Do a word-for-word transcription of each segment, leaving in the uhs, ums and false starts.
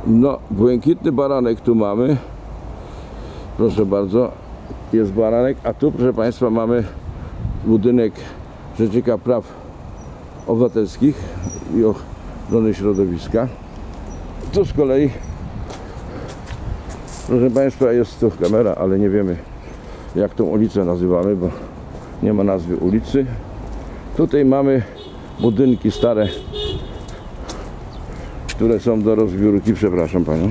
No, błękitny baranek tu mamy. Proszę bardzo, jest baranek, a tu, proszę Państwa, mamy budynek Rzecznika Praw Obywatelskich i Ochrony Środowiska. Tu z kolei, proszę Państwa, jest tu kamera, ale nie wiemy, jak tą ulicę nazywamy, bo nie ma nazwy ulicy. Tutaj mamy budynki stare, które są do rozbiórki, przepraszam Panią.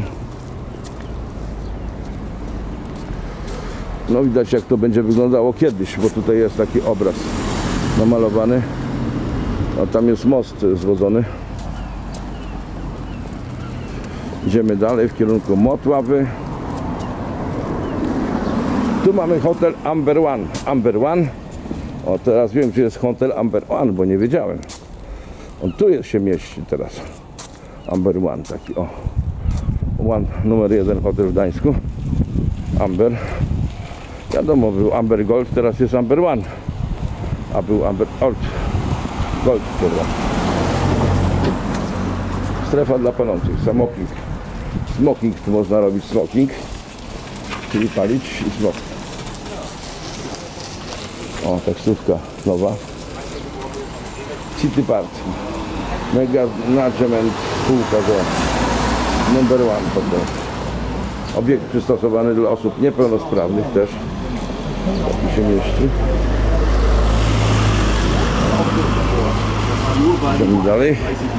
No widać, jak to będzie wyglądało kiedyś, bo tutaj jest taki obraz namalowany. A tam jest most zwodzony. Idziemy dalej w kierunku Motławy. Tu mamy hotel Amber One. Amber One. O, teraz wiem, gdzie jest hotel Amber One, bo nie wiedziałem. On tu jest, się mieści teraz. Amber One, taki o. One, numer jeden hotel w Gdańsku. Amber. Wiadomo, był Amber Gold, teraz jest Amber One. A był Amber Gold. Gold teraz. Strefa dla palących. Smoking. Smoking, tu można robić smoking. Czyli palić i smoking. O, taksówka nowa. City Park. Mega Management, spółka za Number One potem. Obiekt przystosowany dla osób niepełnosprawnych też. Taki się mieści. Idziemy dalej.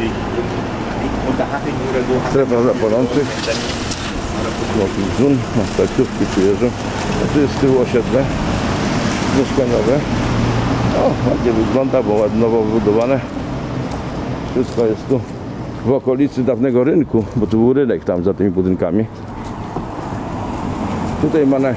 Strefa dla palących. Smoking Zone. Na taksówki przyjeżdżą. A tu jest z tyłu osiedle mieszkaniowe. O, ładnie wygląda, bo ładnie nowo wybudowane. Wszystko jest tu w okolicy dawnego rynku, bo tu był rynek tam za tymi budynkami. Tutaj mamy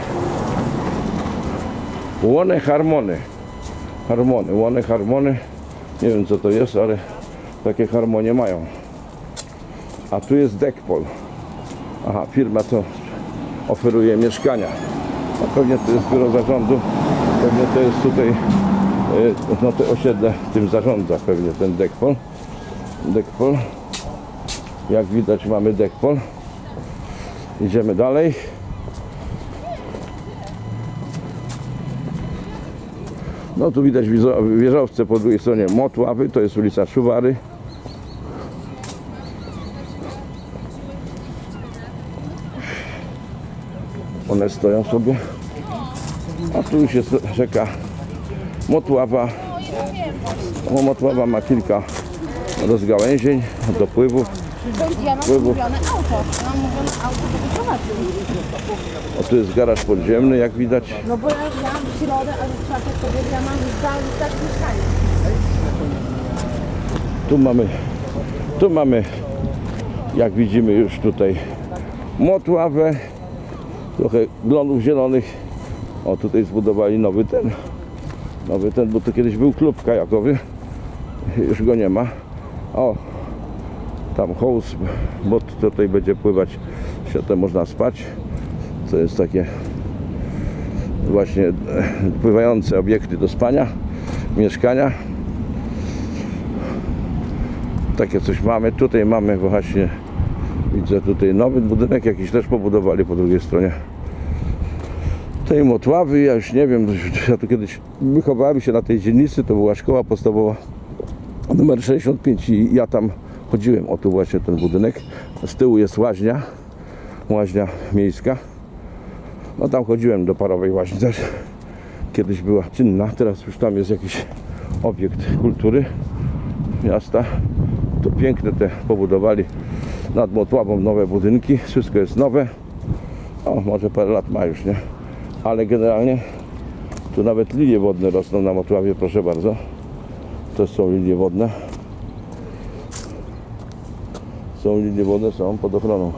Łone Harmony. Harmony, Łone Harmony. Nie wiem, co to jest, ale takie harmonie mają. A tu jest Dekpol. Aha, firma to oferuje mieszkania. A pewnie to jest biuro zarządu. Pewnie to jest tutaj, no to osiedle tym zarządza pewnie ten Dekpol. Dekpol. Jak widać, mamy Dekpol. Idziemy dalej. No tu widać wieżowce po drugiej stronie Motławy, to jest ulica Szuwary. One stoją sobie. A tu już jest rzeka Motława. O, Motława ma kilka rozgałęzień, dopływów. Ja mam mówione auto. Ja mam mówione auto do wyprowadzi. O, tu jest garaż podziemny, jak widać. No bo ja mam w środę, a w czwartek to ja mam zdalny tak mieszkanie. Tu mamy, tu mamy, jak widzimy już tutaj Motławę. Trochę glonów zielonych. O, tutaj zbudowali nowy ten. Nowy ten, bo to kiedyś był klub kajakowy. Już go nie ma. O, tam house, bo tutaj będzie pływać, światem można spać. To jest takie właśnie pływające obiekty do spania, mieszkania. Takie coś mamy. Tutaj mamy właśnie, widzę tutaj nowy budynek, jakiś też pobudowali po drugiej stronie tej Motławy. Ja już nie wiem, ja tu kiedyś wychowałem się na tej dzielnicy, to była szkoła podstawowa numer sześćdziesiąt pięć i ja tam chodziłem. O, tu właśnie ten budynek. Z tyłu jest łaźnia, łaźnia miejska. No tam chodziłem do parowej łaźni też. Kiedyś była czynna, teraz już tam jest jakiś obiekt kultury miasta. Tu piękne te pobudowali nad Motławą nowe budynki. Wszystko jest nowe. O, może parę lat ma już, nie? Ale generalnie tu nawet lilie wodne rosną na Motławie, proszę bardzo. To są lilie wodne. Są lilie wodne, są pod ochroną.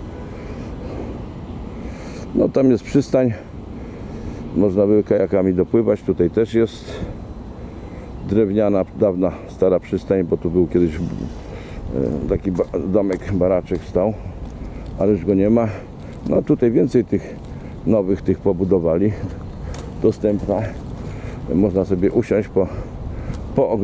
No tam jest przystań. Można by kajakami dopływać. Tutaj też jest drewniana, dawna, stara przystań, bo tu był kiedyś taki domek, baraczek stał, ale już go nie ma. No tutaj więcej tych nowych tych pobudowali. Dostępna. Można sobie usiąść, po,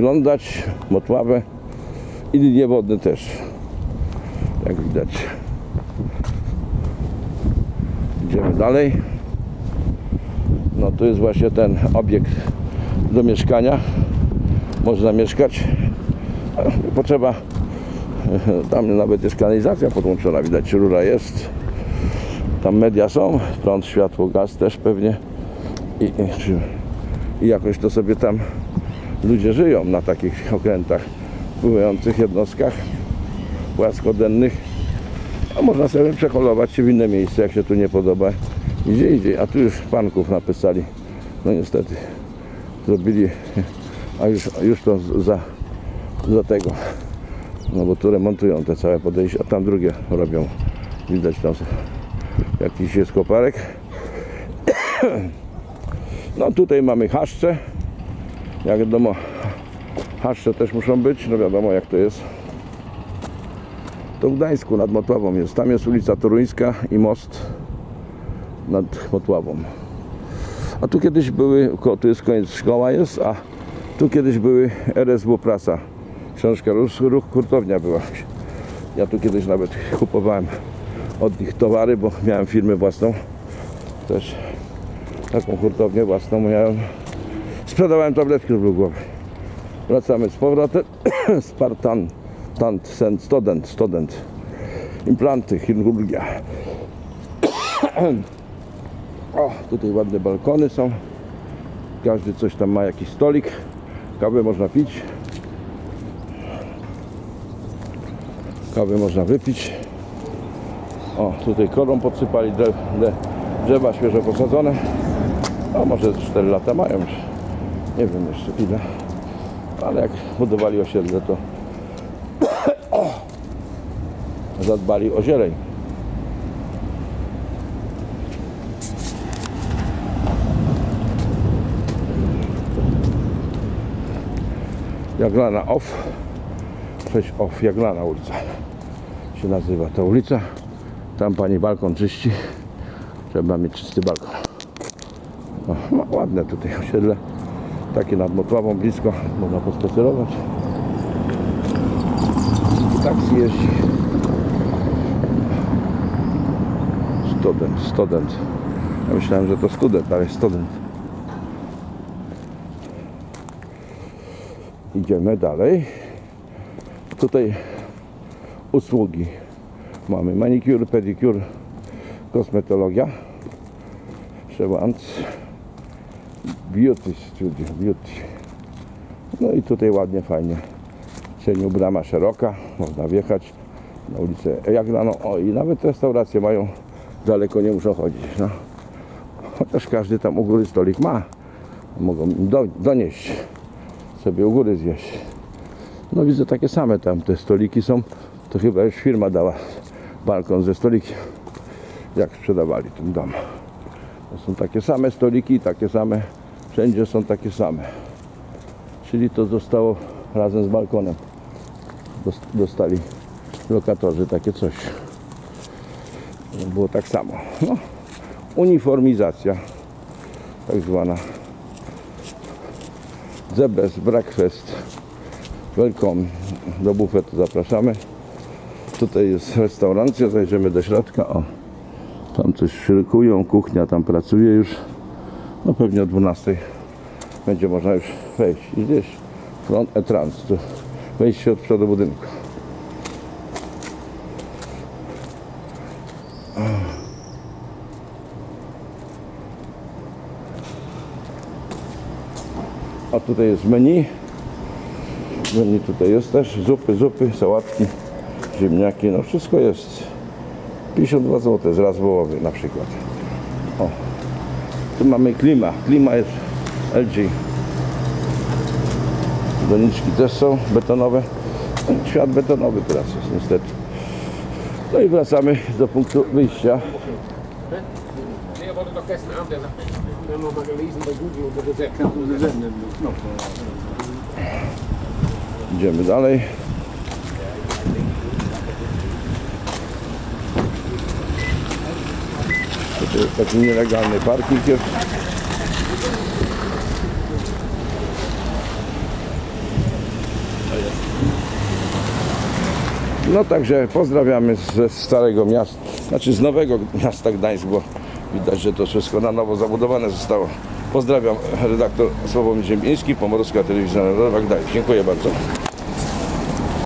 pooglądać Motławę i linie wodne też, jak widać. Idziemy dalej. No tu jest właśnie ten obiekt do mieszkania. Można mieszkać. Potrzeba. Tam nawet jest kanalizacja podłączona, widać, rura jest. Tam media są, prąd, światło, gaz też pewnie. I, i, i jakoś to sobie tam ludzie żyją na takich okrętach pływających jednostkach płaskodennych. A można sobie przeholować się w inne miejsce, jak się tu nie podoba. Idzie, idzie. A tu już panków napisali. No niestety. Zrobili, a już, już to za, za tego. No bo tu remontują te całe podejście, a tam drugie robią. Widać tam jakiś jest koparek. No tutaj mamy chaszcze. Jak wiadomo, chaszcze też muszą być. No wiadomo jak to jest. To w Gdańsku nad Motławą jest. Tam jest ulica Toruńska i most nad Motławą. A tu kiedyś były, tu jest koniec, szkoła jest, a tu kiedyś były R S W Prasa. Książka Ruch, ruch hurtownia była. Ja tu kiedyś nawet kupowałem od nich towary, bo miałem firmę własną. Też taką hurtownię własną miałem. Sprzedawałem tabletki do głowy. Wracamy z powrotem. Spartan, tant, sen, student, student. Implanty, chirurgia. O, tutaj ładne balkony są. Każdy coś tam ma, jakiś stolik. Kawę można pić. Kawę można wypić. O, tutaj korą podsypali drzew, drzewa świeżo posadzone. O, może cztery lata mają już. Nie wiem jeszcze ile. Ale jak budowali osiedle, to zadbali o zieleń. Jaglana Off. sześć Off, Jaglana ulica się nazywa ta ulica. Tam pani balkon czyści. Trzeba mieć czysty balkon. O, no, ładne tutaj osiedle. Takie nad Motławą blisko. Można pospacerować. Taksi jeździ. Student, student. Ja myślałem, że to student, ale student. Idziemy dalej. Tutaj usługi. Mamy manicure, pedicure, kosmetologia, Szewant, beauty studio, beauty. No i tutaj ładnie, fajnie. Cieniu brama szeroka, można wjechać na ulicę Jaglano. O, i nawet restauracje mają, daleko nie muszą chodzić. No. Chociaż każdy tam u góry stolik ma. Mogą do, donieść sobie u góry zjeść. No widzę takie same tam te stoliki są. To chyba już firma dała balkon ze stolikiem, jak sprzedawali ten dom. To są takie same stoliki, takie same, wszędzie są takie same. Czyli to zostało razem z balkonem. Dostali lokatorzy takie coś. Było tak samo. No, uniformizacja tak zwana. The best breakfast. Welcome do bufetu, zapraszamy. Tutaj jest restauracja, zajrzymy do środka. O, tam coś szykują, kuchnia tam pracuje już. No pewnie o dwunastej będzie można już wejść. I gdzieś front entrance, to wejście od przodu budynku. A tutaj jest menu. Menu tutaj jest też. Zupy, zupy, sałatki, ziemniaki. No wszystko jest. pięćdziesiąt dwa złote z raz wołowy na przykład. O. Tu mamy klima. Klima jest L G. Doniczki też są betonowe. Świat betonowy teraz jest niestety. No i wracamy do punktu wyjścia. Idziemy dalej. To jest taki nielegalny parking jest. No także pozdrawiamy ze Starego Miasta, znaczy z Nowego Miasta Gdańsk, bo widać, że to wszystko na nowo zabudowane zostało. Pozdrawiam, redaktor Sławomir Ziembiński, Pomorska Telewizja Narodowa Gdańsk. Dziękuję bardzo.